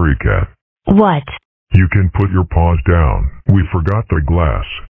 Sorry, cat. What? You can put your paws down. We forgot the glass.